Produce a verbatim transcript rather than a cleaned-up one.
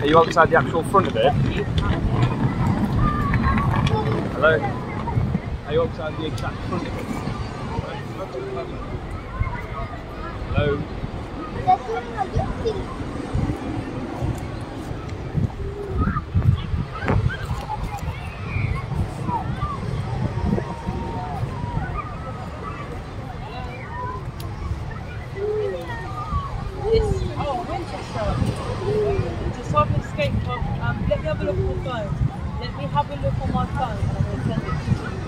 Are you outside the actual front of it? Hello? Are you outside the exact front of it? Hello? Oh, Winchester. Just so I can escape from, um, let me have a look on my phone. Let me have a look on my phone and I'm going to send it to you.